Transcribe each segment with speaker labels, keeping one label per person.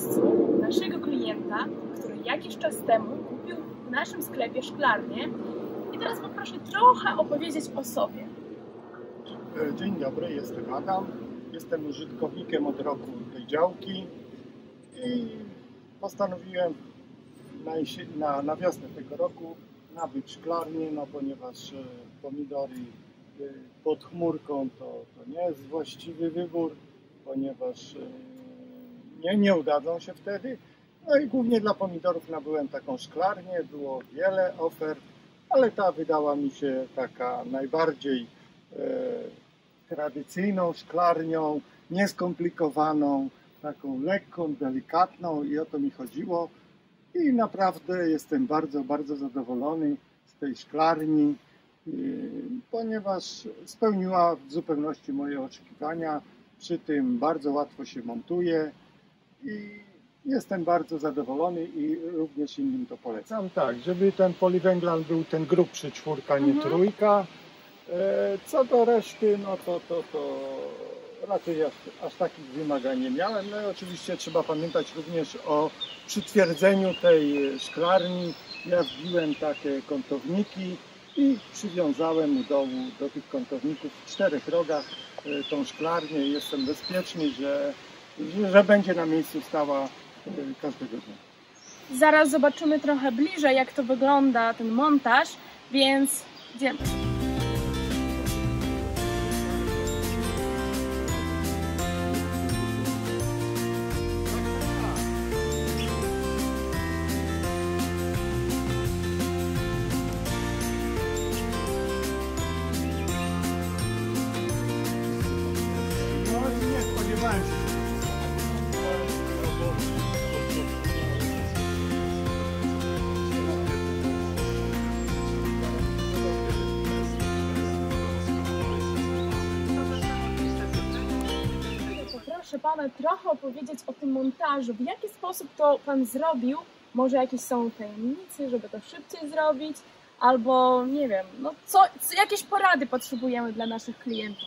Speaker 1: miejscu naszego klienta, który jakiś czas temu kupił w naszym sklepie szklarnię i teraz poproszę trochę opowiedzieć o sobie.
Speaker 2: Dzień dobry, jestem Adam. Jestem użytkownikiem od roku tej działki i postanowiłem na wiosnę tego roku nabyć szklarnię, ponieważ pomidory pod chmurką to nie jest właściwy wybór, ponieważ nie udadzą się wtedy. No i głównie dla pomidorów nabyłem taką szklarnię, było wiele ofert, ale ta wydała mi się taka najbardziej tradycyjną szklarnią, nieskomplikowaną, taką lekką, delikatną i o to mi chodziło. I naprawdę jestem bardzo, bardzo zadowolony z tej szklarni, ponieważ spełniła w zupełności moje oczekiwania. Przy tym bardzo łatwo się montuje i jestem bardzo zadowolony i również innym to polecam. Tak, żeby ten poliwęglan był ten grubszy, czwórka, nie trójka. Co do reszty, no to raczej aż takich wymagań nie miałem. No i oczywiście trzeba pamiętać również o przytwierdzeniu tej szklarni. Ja wbiłem takie kątowniki i przywiązałem u dołu do tych kątowników w 4 rogach tą szklarnię. Jestem bezpieczny, że będzie na miejscu stała każdego dnia.
Speaker 1: Zaraz zobaczymy trochę bliżej, jak to wygląda ten montaż, więc idziemy.
Speaker 2: Nie spodziewałem się.
Speaker 1: Proszę Pana trochę opowiedzieć o tym montażu. W jaki sposób to Pan zrobił? Może jakieś są tajemnice, żeby to szybciej zrobić? Albo nie wiem, jakieś porady potrzebujemy dla naszych klientów?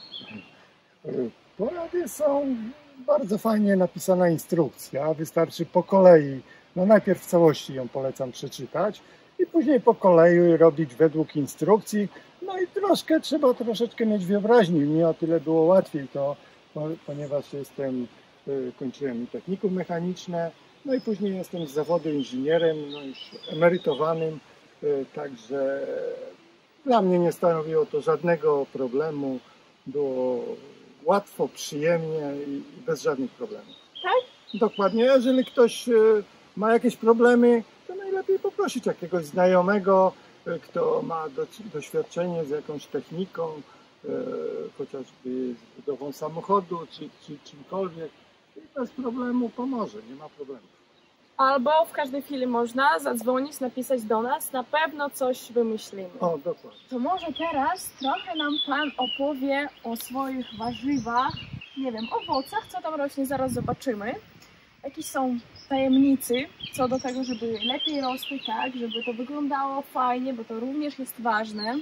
Speaker 2: Porady są bardzo fajnie napisana instrukcja. Wystarczy po kolei, najpierw w całości ją polecam przeczytać i później po kolei robić według instrukcji. No i trzeba troszeczkę mieć wyobraźni. Mnie o tyle było łatwiej ponieważ kończyłem technikum mechaniczne, no i później jestem z zawodu inżynierem, już emerytowanym, także dla mnie nie stanowiło to żadnego problemu, było łatwo, przyjemnie i bez żadnych problemów.
Speaker 1: Tak?
Speaker 2: Dokładnie, jeżeli ktoś ma jakieś problemy, to najlepiej poprosić jakiegoś znajomego, kto ma doświadczenie z jakąś techniką, chociażby z budową samochodu, czy czymkolwiek, i bez problemu pomoże, nie ma problemu.
Speaker 1: Albo w każdej chwili można zadzwonić, napisać do nas, na pewno coś wymyślimy.
Speaker 2: O, dokładnie.
Speaker 1: To może teraz trochę nam Pan opowie o swoich warzywach, nie wiem, owocach, co tam rośnie, zaraz zobaczymy. Jakie są tajemnice co do tego, żeby lepiej rosły, tak, żeby to wyglądało fajnie, bo to również jest ważne.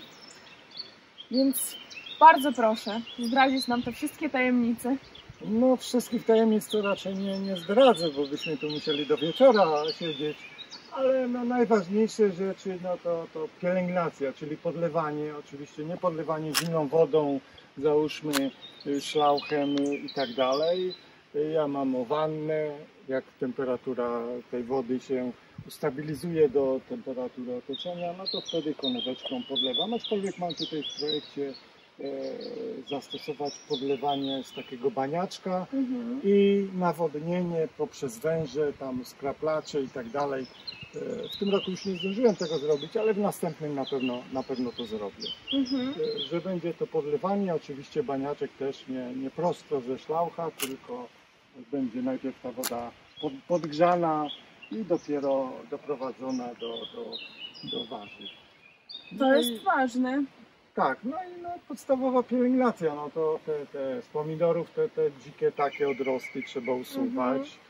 Speaker 1: Więc bardzo proszę zdradzić nam te wszystkie tajemnice.
Speaker 2: Wszystkich tajemnic to raczej nie zdradzę, bo byśmy tu musieli do wieczora siedzieć, ale najważniejsze rzeczy to pielęgnacja, czyli podlewanie, oczywiście nie podlewanie zimną wodą, załóżmy szlauchem i tak dalej. Ja mam wannę, jak temperatura tej wody się ustabilizuje do temperatury otoczenia, to wtedy koneweczką podlewam, aczkolwiek mam tutaj w projekcie zastosować podlewanie z takiego baniaczka i nawodnienie poprzez węże, tam skraplacze i tak dalej. W tym roku już nie zdążyłem tego zrobić, ale w następnym na pewno to zrobię. Że będzie to podlewanie, oczywiście baniaczek też nie prosto ze szlaucha, tylko będzie najpierw ta woda podgrzana i dopiero doprowadzona do warzyw.
Speaker 1: To jest ważne.
Speaker 2: Tak, podstawowa pielęgnacja, to z pomidorów te dzikie takie odrosty trzeba usuwać.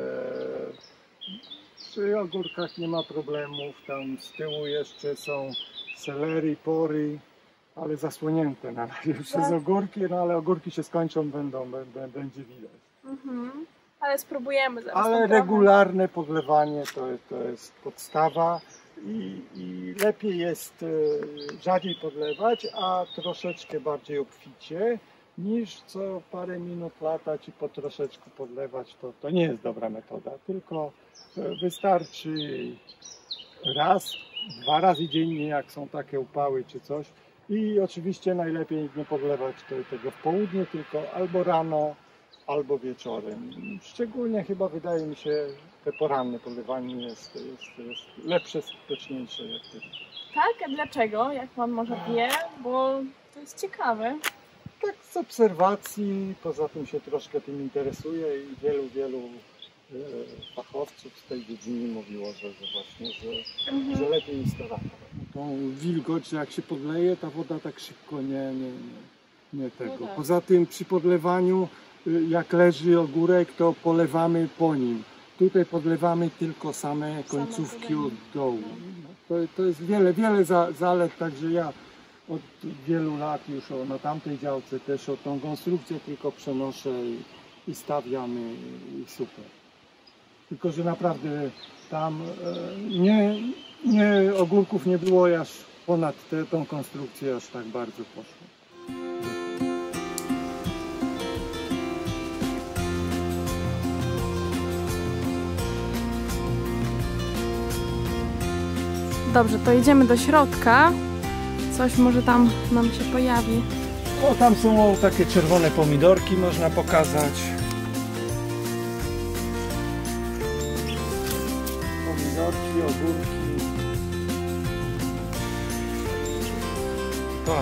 Speaker 2: Przy ogórkach nie ma problemów, tam z tyłu jeszcze są selery, pory, ale zasłonięte na razie przez ogórki, ale ogórki się skończą, będzie widać.
Speaker 1: Ale spróbujemy zaraz.
Speaker 2: Ale regularne podlewanie to jest podstawa i lepiej jest rzadziej podlewać, a troszeczkę bardziej obficie, niż co parę minut latać i po troszeczku podlewać. To nie jest dobra metoda, tylko wystarczy raz, 2 razy dziennie, jak są takie upały czy coś. I oczywiście najlepiej nie podlewać tego w południe, tylko albo rano, albo wieczorem. Szczególnie chyba wydaje mi się, te poranne podlewanie jest lepsze, skuteczniejsze. Jak wtedy.
Speaker 1: Tak? A dlaczego? Jak pan może wie? Bo to jest ciekawe.
Speaker 2: Tak z obserwacji, poza tym się troszkę tym interesuję i wielu fachowców z tej dziedziny mówiło, że właśnie, że lepiej jest to rano. Tą wilgoć, że jak się podleje, ta woda tak szybko nie tego.
Speaker 1: No tak.
Speaker 2: Poza tym przy podlewaniu, jak leży ogórek, to polewamy po nim. Tutaj podlewamy tylko same końcówki od dołu. To jest wiele zalet, także ja od wielu lat już na tamtej działce też o tą konstrukcję tylko przenoszę i stawiam i super. Tylko że naprawdę tam ogórków nie było, aż ponad tą konstrukcję aż tak bardzo poszło.
Speaker 1: Dobrze, to idziemy do środka. Coś może tam nam się pojawi.
Speaker 2: O, tam są takie czerwone pomidorki, można pokazać. Pomidorki, ogórki. Tak.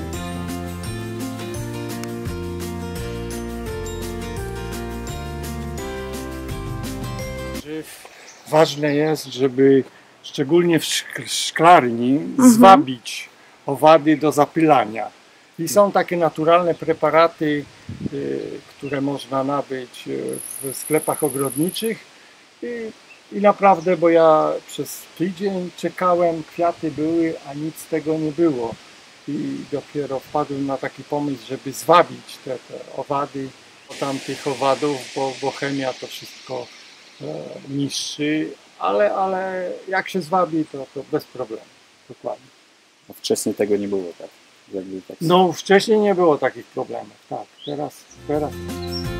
Speaker 2: Ważne jest, żeby szczególnie w szklarni zwabić owady do zapylania. I są takie naturalne preparaty, które można nabyć w sklepach ogrodniczych. I naprawdę, bo ja przez tydzień czekałem, kwiaty były, a nic z tego nie było. I dopiero wpadłem na taki pomysł, żeby zwabić te owady od tamtych owadów, bo chemia to wszystko niszczy. Ale jak się zwabi, to bez problemu. Dokładnie.
Speaker 3: No wcześniej tego nie było, tak?
Speaker 2: No wcześniej nie było takich problemów, tak. Teraz.